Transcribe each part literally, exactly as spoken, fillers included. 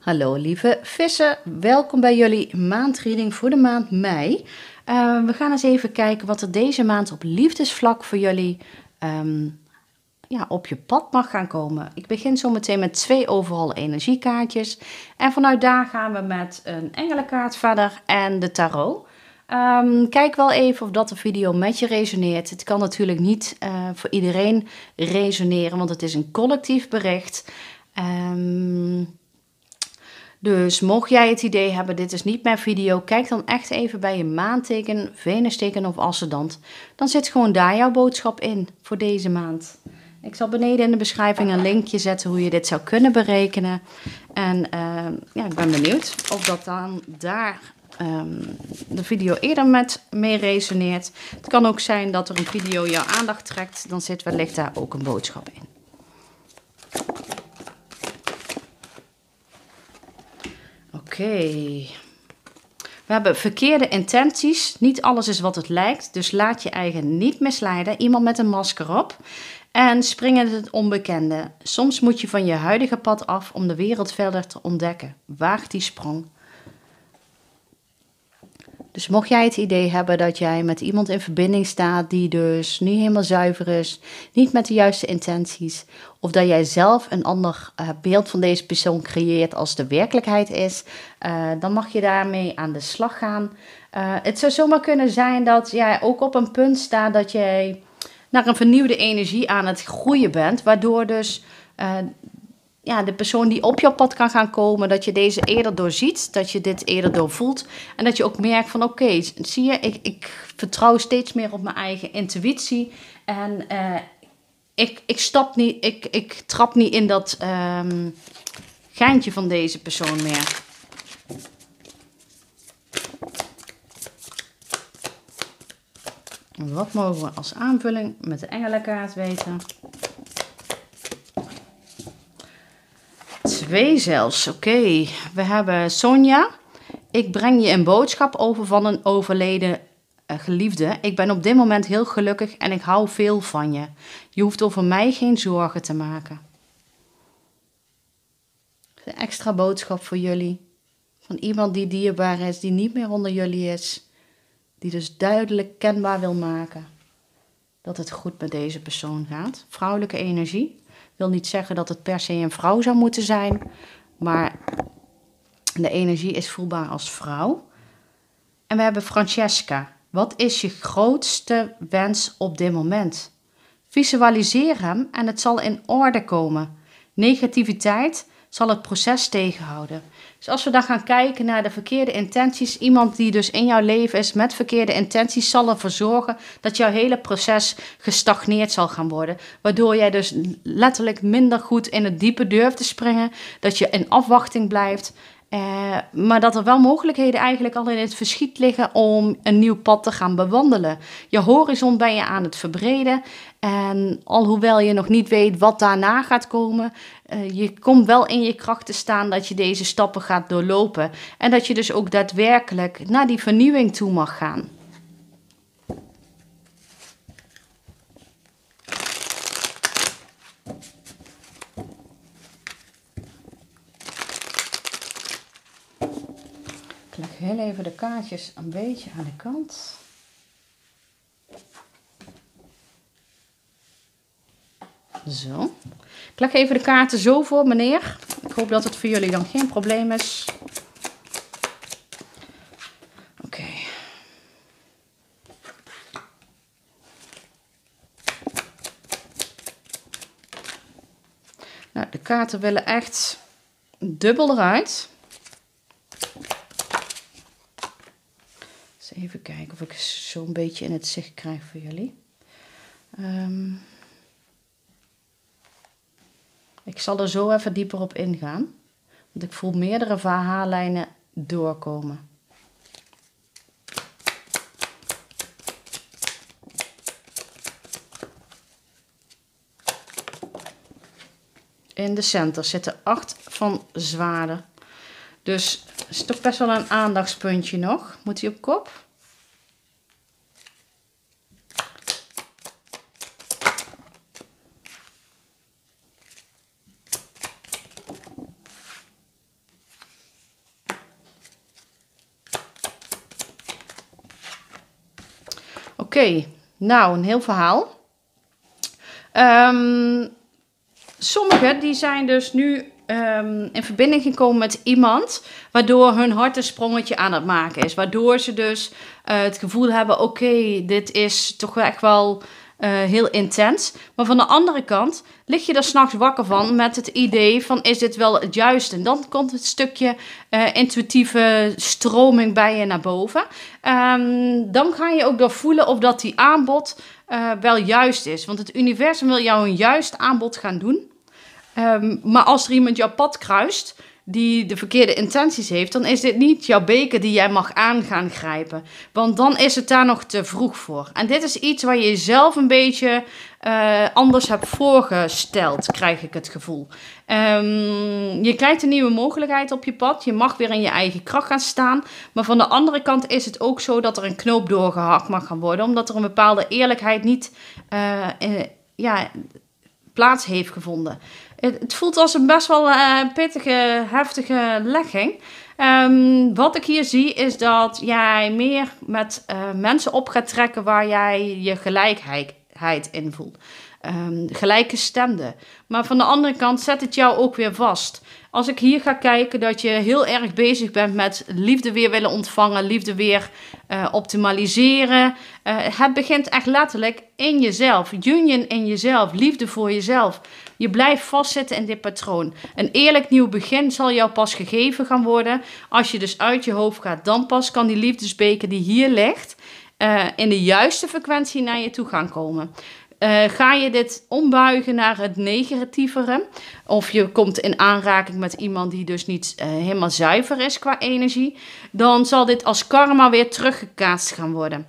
Hallo lieve vissen, welkom bij jullie maandreading voor de maand mei. Uh, we gaan eens even kijken wat er deze maand op liefdesvlak voor jullie um, ja, op je pad mag gaan komen. Ik begin zo meteen met twee overal energiekaartjes. En vanuit daar gaan we met een engelenkaart verder en de tarot. Um, kijk wel even of dat de video met je resoneert. Het kan natuurlijk niet uh, voor iedereen resoneren, want het is een collectief bericht. Um, Dus mocht jij het idee hebben, dit is niet mijn video, kijk dan echt even bij je maanteken, venusteken of ascendant. Dan zit gewoon daar jouw boodschap in voor deze maand. Ik zal beneden in de beschrijving een linkje zetten hoe je dit zou kunnen berekenen. En uh, ja, ik ben benieuwd of dat dan daar um, de video eerder met mee resoneert. Het kan ook zijn dat er een video jouw aandacht trekt, dan zit wellicht daar ook een boodschap in. Oké, okay. We hebben verkeerde intenties. Niet alles is wat het lijkt, dus laat je eigen niet misleiden. Iemand met een masker op en spring in het onbekende. Soms moet je van je huidige pad af om de wereld verder te ontdekken. Waag die sprong. Dus mocht jij het idee hebben dat jij met iemand in verbinding staat die dus niet helemaal zuiver is, niet met de juiste intenties, of dat jij zelf een ander uh, beeld van deze persoon creëert als de werkelijkheid is, uh, dan mag je daarmee aan de slag gaan. Uh, het zou zomaar kunnen zijn dat jij ook op een punt staat dat jij naar een vernieuwde energie aan het groeien bent, waardoor dus Uh, ja, de persoon die op jouw pad kan gaan komen, dat je deze eerder doorziet, dat je dit eerder doorvoelt. En dat je ook merkt van oké, okay, zie je, ik, ik vertrouw steeds meer op mijn eigen intuïtie. En uh, ik, ik stap niet, ik, ik trap niet in dat um, geintje van deze persoon meer. Wat mogen we als aanvulling met de engelenkaart weten? Twee zelfs, oké. Okay. We hebben Sonja. Ik breng je een boodschap over van een overleden uh, geliefde. Ik ben op dit moment heel gelukkig en ik hou veel van je. Je hoeft over mij geen zorgen te maken. Een extra boodschap voor jullie. Van iemand die dierbaar is, die niet meer onder jullie is. Die dus duidelijk kenbaar wil maken dat het goed met deze persoon gaat. Vrouwelijke energie. Wil niet zeggen dat het per se een vrouw zou moeten zijn, maar de energie is voelbaar als vrouw. En we hebben Francesca. Wat is je grootste wens op dit moment? Visualiseer hem en het zal in orde komen. Negativiteit zal het proces tegenhouden. Dus als we dan gaan kijken naar de verkeerde intenties, iemand die dus in jouw leven is met verkeerde intenties, zal ervoor zorgen dat jouw hele proces gestagneerd zal gaan worden. Waardoor jij dus letterlijk minder goed in het diepe durft te springen, dat je in afwachting blijft. Uh, maar dat er wel mogelijkheden eigenlijk al in het verschiet liggen om een nieuw pad te gaan bewandelen. Je horizon ben je aan het verbreden. En alhoewel je nog niet weet wat daarna gaat komen, uh, je komt wel in je kracht te staan dat je deze stappen gaat doorlopen. En dat je dus ook daadwerkelijk naar die vernieuwing toe mag gaan. Ik leg heel even de kaartjes een beetje aan de kant. Zo. Ik leg even de kaarten zo voor, meneer. Ik hoop dat het voor jullie dan geen probleem is. Oké. Okay. Nou, de kaarten willen echt dubbel eruit. Even kijken of ik zo'n beetje in het zicht krijg voor jullie. Um, ik zal er zo even dieper op ingaan. Want ik voel meerdere verhaallijnen doorkomen. In de center zitten acht van zwaarden. Dus het is toch best wel een aandachtspuntje nog. Moet hij op kop? Oké, okay, nou een heel verhaal. Um, sommigen die zijn dus nu um, in verbinding gekomen met iemand, waardoor hun hart een sprongetje aan het maken is. Waardoor ze dus uh, het gevoel hebben, oké, okay, dit is toch echt wel uh, heel intens. Maar van de andere kant lig je er 's nachts wakker van met het idee van, is dit wel het juiste? En dan komt het stukje uh, intuïtieve stroming bij je naar boven. Um, dan ga je ook doorvoelen of dat die aanbod uh, wel juist is. Want het universum wil jou een juist aanbod gaan doen. Um, maar als er iemand jouw pad kruist die de verkeerde intenties heeft, dan is dit niet jouw beker die jij mag aan gaan grijpen. Want dan is het daar nog te vroeg voor. En dit is iets waar je jezelf een beetje uh, anders hebt voorgesteld, krijg ik het gevoel. Um, je krijgt een nieuwe mogelijkheid op je pad. Je mag weer in je eigen kracht gaan staan. Maar van de andere kant is het ook zo dat er een knoop doorgehakt mag gaan worden. Omdat er een bepaalde eerlijkheid niet uh, uh, ja, plaats heeft gevonden. Het, het voelt als een best wel uh, pittige, heftige legging. Um, wat ik hier zie is dat jij meer met uh, mensen op gaat trekken waar jij je gelijkheid in voelt. Um, gelijkgestemde. Maar van de andere kant zet het jou ook weer vast. Als ik hier ga kijken dat je heel erg bezig bent met liefde weer willen ontvangen, liefde weer uh, optimaliseren. Uh, het begint echt letterlijk in jezelf. Union in jezelf, liefde voor jezelf. Je blijft vastzitten in dit patroon. Een eerlijk nieuw begin zal jou pas gegeven gaan worden. Als je dus uit je hoofd gaat, dan pas kan die liefdesbeker die hier ligt uh, in de juiste frequentie naar je toe gaan komen. Uh, ga je dit ombuigen naar het negatievere, of je komt in aanraking met iemand die dus niet uh, helemaal zuiver is qua energie, dan zal dit als karma weer teruggekaatst gaan worden.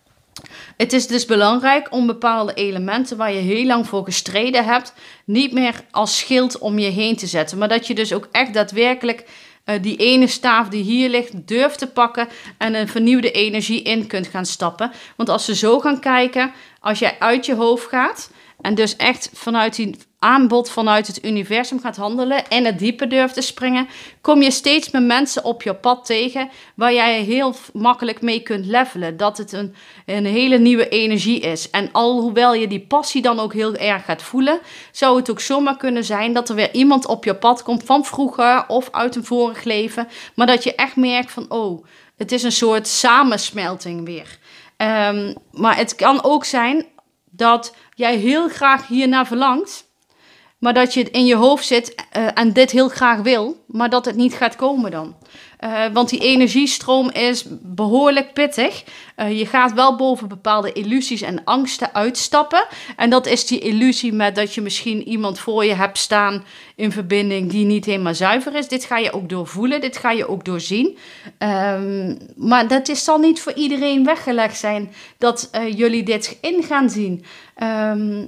Het is dus belangrijk om bepaalde elementen waar je heel lang voor gestreden hebt, niet meer als schild om je heen te zetten, maar dat je dus ook echt daadwerkelijk Uh, die ene staaf die hier ligt durft te pakken en een vernieuwde energie in kunt gaan stappen. Want als ze zo gaan kijken, als jij uit je hoofd gaat en dus echt vanuit die aanbod vanuit het universum gaat handelen en het diepe durft te springen, kom je steeds meer mensen op je pad tegen waar jij heel makkelijk mee kunt levelen. Dat het een, een hele nieuwe energie is. En alhoewel je die passie dan ook heel erg gaat voelen, zou het ook zomaar kunnen zijn dat er weer iemand op je pad komt van vroeger of uit een vorig leven, maar dat je echt merkt van, oh, het is een soort samensmelting weer. Um, maar het kan ook zijn dat jij heel graag hiernaar verlangt, maar dat je in je hoofd zit uh, en dit heel graag wil, maar dat het niet gaat komen dan. Uh, want die energiestroom is behoorlijk pittig. Uh, je gaat wel boven bepaalde illusies en angsten uitstappen. En dat is die illusie met dat je misschien iemand voor je hebt staan in verbinding die niet helemaal zuiver is. Dit ga je ook doorvoelen, dit ga je ook doorzien. Um, maar dat is, zal niet voor iedereen weggelegd zijn dat uh, jullie dit in gaan zien. Um,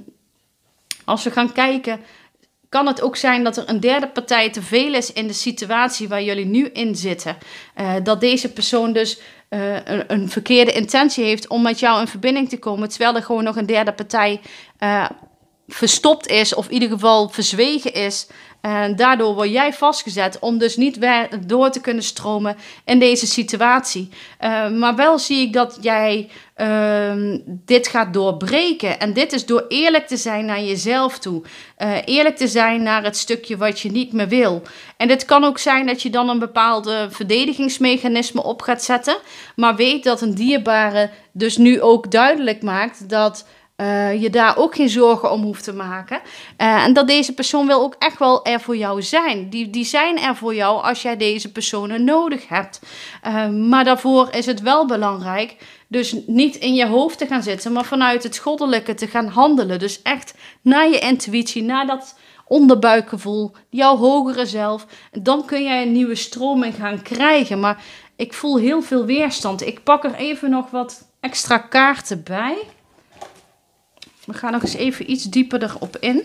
als we gaan kijken, kan het ook zijn dat er een derde partij te veel is in de situatie waar jullie nu in zitten. Uh, dat deze persoon dus uh, een, een verkeerde intentie heeft om met jou in verbinding te komen, terwijl er gewoon nog een derde partij uh, verstopt is of in ieder geval verzwegen is. En daardoor word jij vastgezet om dus niet weer door te kunnen stromen in deze situatie. Uh, maar wel zie ik dat jij uh, dit gaat doorbreken. En dit is door eerlijk te zijn naar jezelf toe. Uh, eerlijk te zijn naar het stukje wat je niet meer wil. En het kan ook zijn dat je dan een bepaalde verdedigingsmechanisme op gaat zetten. Maar weet dat een dierbare dus nu ook duidelijk maakt dat Uh, je daar ook geen zorgen om hoeft te maken. Uh, en dat deze persoon wil ook echt wel er voor jou zijn. Die, die zijn er voor jou als jij deze personen nodig hebt. Uh, maar daarvoor is het wel belangrijk dus niet in je hoofd te gaan zitten, maar vanuit het goddelijke te gaan handelen. Dus echt naar je intuïtie, naar dat onderbuikgevoel, jouw hogere zelf. Dan kun jij een nieuwe stroming gaan krijgen. Maar ik voel heel veel weerstand. Ik pak er even nog wat extra kaarten bij. We gaan nog eens even iets dieper erop in.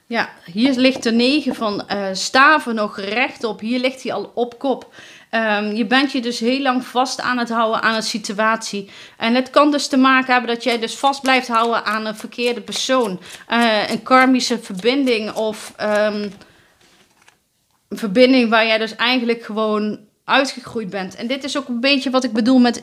Ja, hier ligt de negen van uh, staven nog rechtop. Hier ligt hij al op kop. Um, je bent je dus heel lang vast aan het houden aan een situatie. En het kan dus te maken hebben dat jij dus vast blijft houden aan een verkeerde persoon. Uh, een karmische verbinding of um, een verbinding waar jij dus eigenlijk gewoon uitgegroeid bent. En dit is ook een beetje wat ik bedoel met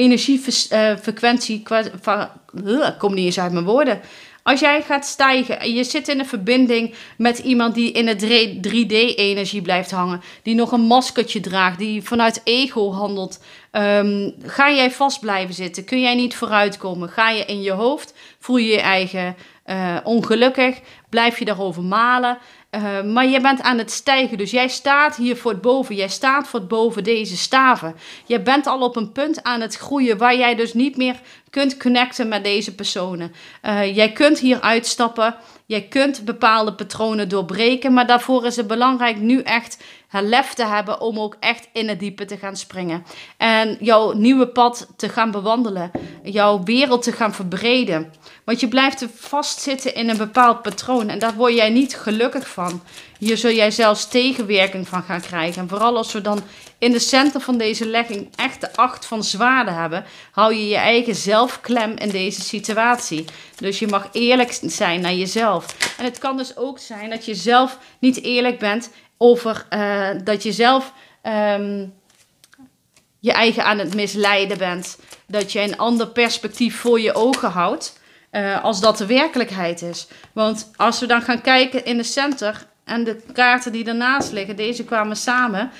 energiefrequentie. Uh, ik kom niet eens uit mijn woorden. Als jij gaat stijgen en je zit in een verbinding met iemand die in de drie D-energie blijft hangen, die nog een maskertje draagt, die vanuit ego handelt, um, ga jij vast blijven zitten? Kun jij niet vooruitkomen? Ga je in je hoofd? Voel je je eigen uh, ongelukkig? Blijf je daarover malen? Uh, maar je bent aan het stijgen, dus jij staat hier voor het boven. Jij staat voor het boven deze staven. Je bent al op een punt aan het groeien waar jij dus niet meer kunt connecten met deze personen. Uh, jij kunt hier uitstappen. Jij kunt bepaalde patronen doorbreken. Maar daarvoor is het belangrijk nu echt het lef te hebben om ook echt in het diepe te gaan springen. En jouw nieuwe pad te gaan bewandelen. Jouw wereld te gaan verbreden. Want je blijft vastzitten in een bepaald patroon. En daar word jij niet gelukkig van. Hier zul jij zelfs tegenwerking van gaan krijgen. En vooral als we dan in de center van deze legging echt de acht van zwaarden hebben, hou je je eigen zelf klem in deze situatie. Dus je mag eerlijk zijn naar jezelf. En het kan dus ook zijn dat je zelf niet eerlijk bent over uh, dat je zelf um, je eigen aan het misleiden bent. Dat je een ander perspectief voor je ogen houdt uh, als dat de werkelijkheid is. Want als we dan gaan kijken in de center en de kaarten die ernaast liggen, deze kwamen samen.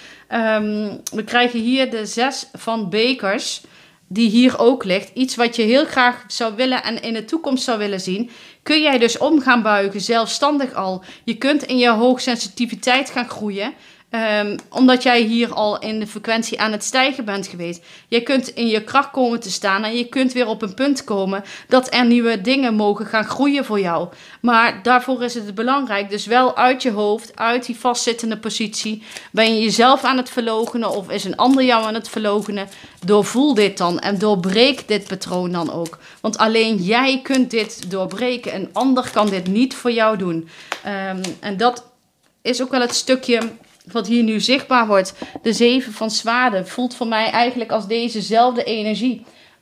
Um, we krijgen hier de zes van bekers, die hier ook ligt. Iets wat je heel graag zou willen en in de toekomst zou willen zien. Kun jij dus om gaan buigen, zelfstandig al. Je kunt in je hoogsensitiviteit gaan groeien. Um, omdat jij hier al in de frequentie aan het stijgen bent geweest. Je kunt in je kracht komen te staan en je kunt weer op een punt komen dat er nieuwe dingen mogen gaan groeien voor jou. Maar daarvoor is het belangrijk, dus wel uit je hoofd, uit die vastzittende positie. Ben je jezelf aan het verloochenen of is een ander jou aan het verloochenen? Doorvoel dit dan en doorbreek dit patroon dan ook. Want alleen jij kunt dit doorbreken. Een ander kan dit niet voor jou doen. Um, en dat is ook wel het stukje wat hier nu zichtbaar wordt. De zeven van zwaarden voelt voor mij eigenlijk als dezezelfde energie.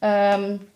Um,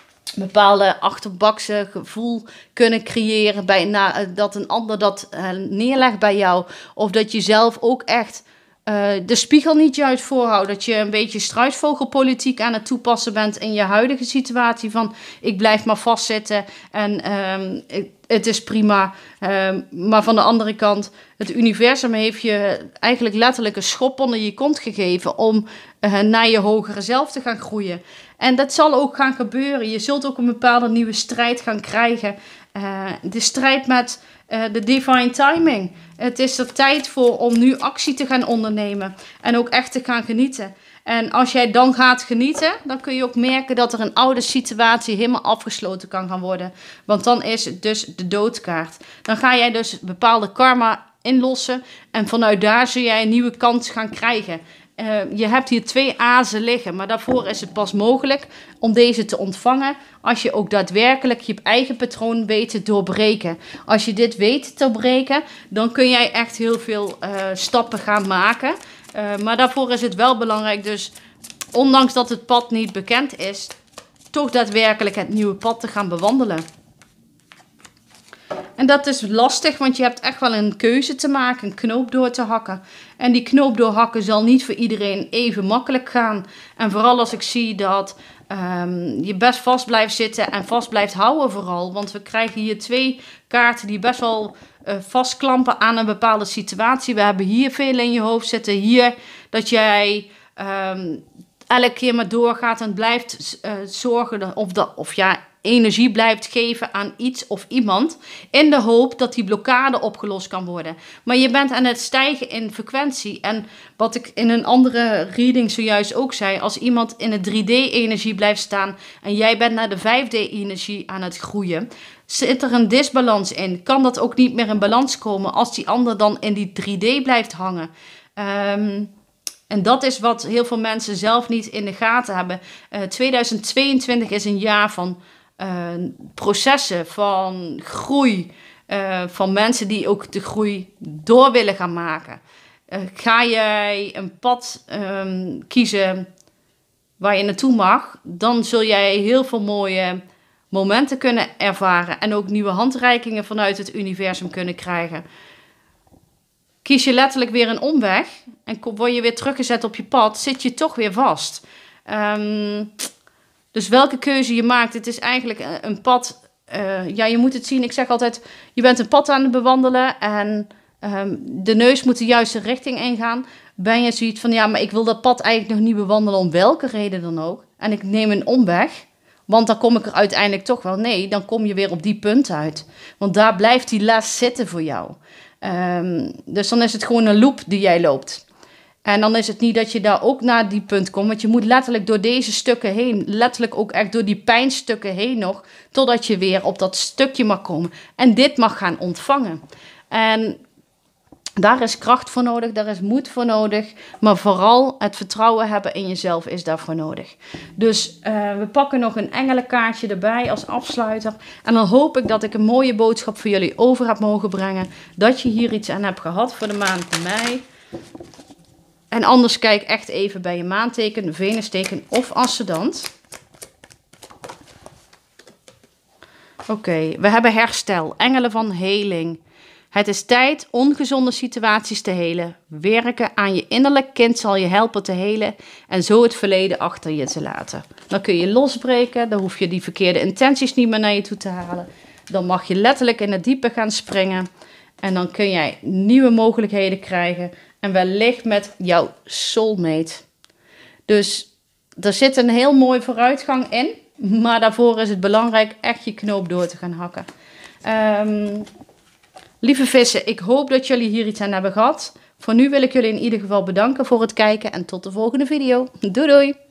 bepaalde achterbakse gevoel kunnen creëren bij na, dat een ander dat uh, neerlegt bij jou. Of dat je zelf ook echt uh, de spiegel niet juist voorhoudt. Dat je een beetje struisvogelpolitiek aan het toepassen bent in je huidige situatie. Van ik blijf maar vastzitten en um, ik, het is prima. Um, maar van de andere kant, het universum heeft je eigenlijk letterlijk een schop onder je kont gegeven om uh, naar je hogere zelf te gaan groeien. En dat zal ook gaan gebeuren. Je zult ook een bepaalde nieuwe strijd gaan krijgen. Uh, de strijd met uh, de divine timing. Het is er tijd voor om nu actie te gaan ondernemen. En ook echt te gaan genieten. En als jij dan gaat genieten, dan kun je ook merken dat er een oude situatie helemaal afgesloten kan gaan worden. Want dan is het dus de doodkaart. Dan ga jij dus bepaalde karma inlossen. En vanuit daar zul jij een nieuwe kans gaan krijgen. Uh, je hebt hier twee azen liggen, maar daarvoor is het pas mogelijk om deze te ontvangen als je ook daadwerkelijk je eigen patroon weet te doorbreken. Als je dit weet te doorbreken, dan kun jij echt heel veel uh, stappen gaan maken. Uh, maar daarvoor is het wel belangrijk, dus ondanks dat het pad niet bekend is, toch daadwerkelijk het nieuwe pad te gaan bewandelen. En dat is lastig, want je hebt echt wel een keuze te maken, een knoop door te hakken. En die knoop doorhakken zal niet voor iedereen even makkelijk gaan. En vooral als ik zie dat um, je best vast blijft zitten en vast blijft houden vooral. Want we krijgen hier twee kaarten die best wel uh, vastklampen aan een bepaalde situatie. We hebben hier veel in je hoofd zitten. Hier dat jij um, elke keer maar doorgaat en blijft uh, zorgen of, dat, of ja... energie blijft geven aan iets of iemand in de hoop dat die blokkade opgelost kan worden. Maar je bent aan het stijgen in frequentie. En wat ik in een andere reading zojuist ook zei, als iemand in de drie D-energie blijft staan en jij bent naar de vijf D-energie aan het groeien, zit er een disbalans in. Kan dat ook niet meer in balans komen als die ander dan in die drie D blijft hangen? Um, En dat is wat heel veel mensen zelf niet in de gaten hebben. Uh, tweeduizend tweeëntwintig is een jaar van Uh, processen, van groei, Uh, van mensen die ook de groei door willen gaan maken. Uh, ga jij een pad um, kiezen waar je naartoe mag, dan zul jij heel veel mooie momenten kunnen ervaren en ook nieuwe handreikingen vanuit het universum kunnen krijgen. Kies je letterlijk weer een omweg en word je weer teruggezet op je pad, zit je toch weer vast. Um, dus welke keuze je maakt, het is eigenlijk een pad. Uh, ja, je moet het zien. Ik zeg altijd, je bent een pad aan het bewandelen en um, de neus moet de juiste richting ingaan. Ben je zoiets van, ja, maar ik wil dat pad eigenlijk nog niet bewandelen om welke reden dan ook. En ik neem een omweg, want dan kom ik er uiteindelijk toch wel. Nee, dan kom je weer op die punt uit. Want daar blijft die les zitten voor jou. Um, dus dan is het gewoon een loop die jij loopt. En dan is het niet dat je daar ook naar die punt komt. Want je moet letterlijk door deze stukken heen. Letterlijk ook echt door die pijnstukken heen nog. Totdat je weer op dat stukje mag komen. En dit mag gaan ontvangen. En daar is kracht voor nodig. Daar is moed voor nodig. Maar vooral het vertrouwen hebben in jezelf is daarvoor nodig. Dus uh, we pakken nog een engelenkaartje erbij als afsluiter. En dan hoop ik dat ik een mooie boodschap voor jullie over heb mogen brengen. Dat je hier iets aan hebt gehad voor de maand mei. En anders kijk echt even bij je maanteken, venusteken of ascendant. Oké, okay, we hebben herstel, engelen van heling. Het is tijd ongezonde situaties te helen. Werken aan je innerlijk kind zal je helpen te helen en zo het verleden achter je te laten. Dan kun je losbreken, dan hoef je die verkeerde intenties niet meer naar je toe te halen. Dan mag je letterlijk in het diepe gaan springen en dan kun jij nieuwe mogelijkheden krijgen. En wellicht met jouw soulmate. Dus er zit een heel mooi vooruitgang in. Maar daarvoor is het belangrijk echt je knoop door te gaan hakken. Um, lieve vissen, ik hoop dat jullie hier iets aan hebben gehad. Voor nu wil ik jullie in ieder geval bedanken voor het kijken. En tot de volgende video. Doei doei!